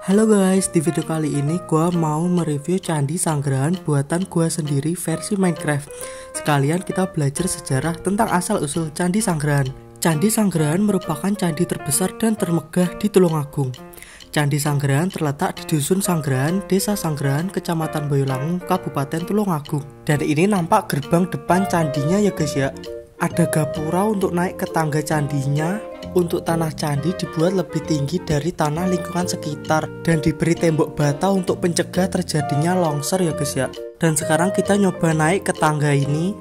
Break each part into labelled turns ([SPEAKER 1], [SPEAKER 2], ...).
[SPEAKER 1] Halo guys, di video kali ini gua mau mereview candi sanggrahan buatan gua sendiri versi Minecraft. Sekalian kita belajar sejarah tentang asal-usul candi sanggrahan. Candi sanggrahan merupakan candi terbesar dan termegah di Tulungagung. Candi Sanggrahan terletak di Dusun Sanggrahan, Desa Sanggrahan, Kecamatan Boyolangu, Kabupaten Tulungagung. Dan ini nampak gerbang depan candinya ya guys ya. Ada gapura untuk naik ke tangga candinya. Untuk tanah candi dibuat lebih tinggi dari tanah lingkungan sekitar dan diberi tembok bata untuk pencegah terjadinya longsor ya guys ya. Dan sekarang kita nyoba naik ke tangga ini.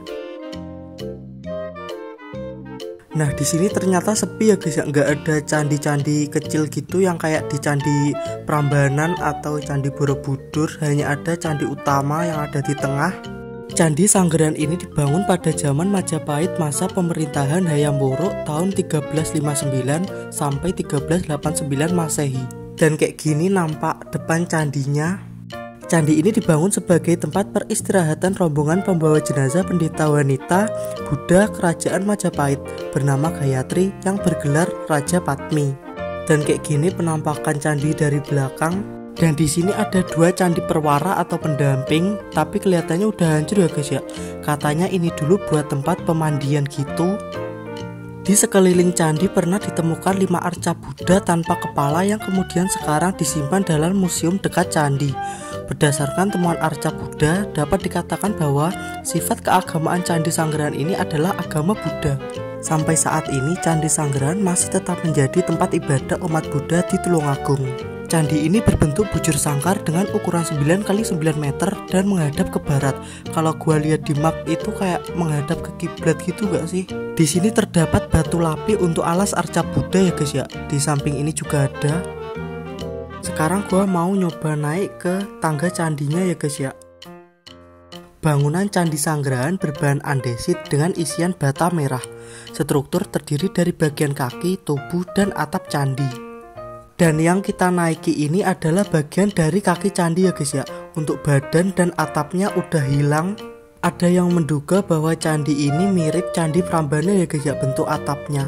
[SPEAKER 1] Nah di sini ternyata sepi ya guys ya, nggak ada candi-candi kecil gitu yang kayak di Candi Prambanan atau Candi Borobudur, hanya ada candi utama yang ada di tengah. Candi Sanggrahan ini dibangun pada zaman Majapahit masa pemerintahan Hayam Wuruk tahun 1359 sampai 1389 Masehi. Dan kayak gini nampak depan candinya. Candi ini dibangun sebagai tempat peristirahatan rombongan pembawa jenazah pendeta wanita Buddha Kerajaan Majapahit bernama Gayatri yang bergelar Raja Padmi. Dan kayak gini penampakan candi dari belakang. Dan di sini ada dua candi perwara atau pendamping, tapi kelihatannya udah hancur ya guys ya. Katanya ini dulu buat tempat pemandian gitu. Di sekeliling candi pernah ditemukan 5 arca Buddha tanpa kepala yang kemudian sekarang disimpan dalam museum dekat candi. Berdasarkan temuan arca Buddha, dapat dikatakan bahwa sifat keagamaan Candi Sanggrahan ini adalah agama Buddha. Sampai saat ini Candi Sanggrahan masih tetap menjadi tempat ibadah umat Buddha di Tulungagung. Candi ini berbentuk bujur sangkar dengan ukuran 9x9 meter dan menghadap ke barat. Kalau gua lihat di map itu kayak menghadap ke kiblat gitu gak sih? Di sini terdapat batu lapi untuk alas arca Buddha ya guys ya. Di samping ini juga ada. Sekarang gua mau nyoba naik ke tangga candinya ya guys ya. Bangunan Candi Sanggrahan berbahan andesit dengan isian bata merah. Struktur terdiri dari bagian kaki, tubuh, dan atap candi. Dan yang kita naiki ini adalah bagian dari kaki candi ya guys ya. Untuk badan dan atapnya udah hilang. Ada yang menduga bahwa candi ini mirip Candi Prambanan ya guys ya, bentuk atapnya.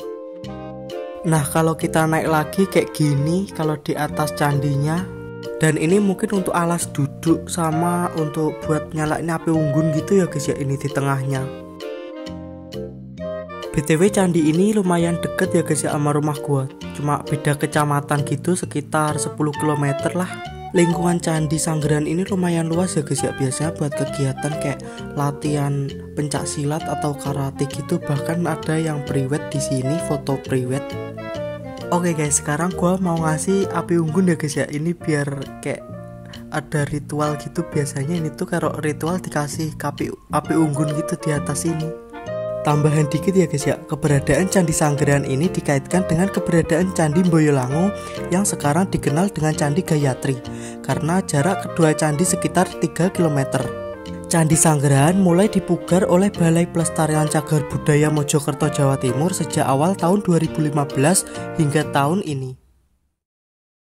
[SPEAKER 1] Nah kalau kita naik lagi kayak gini kalau di atas candinya. Dan ini mungkin untuk alas duduk sama untuk buat nyalain api unggun gitu ya guys ya, ini di tengahnya. BTW candi ini lumayan deket ya guys ya sama rumah gua. Cuma beda kecamatan gitu sekitar 10 km lah. Lingkungan Candi Sanggrahan ini lumayan luas ya guys ya. Biasanya buat kegiatan kayak latihan pencak silat atau karate gitu. Bahkan ada yang priwet di sini, foto priwet. Oke guys, sekarang gua mau ngasih api unggun ya guys ya. Ini biar kayak ada ritual gitu. Biasanya ini tuh kalau ritual dikasih api unggun gitu di atas ini. Tambahan dikit ya guys ya, keberadaan Candi Sanggrahan ini dikaitkan dengan keberadaan Candi Boyolangu yang sekarang dikenal dengan Candi Gayatri karena jarak kedua candi sekitar 3 km. Candi Sanggrahan mulai dipugar oleh Balai Pelestarian Cagar Budaya Mojokerto Jawa Timur sejak awal tahun 2015 hingga tahun ini.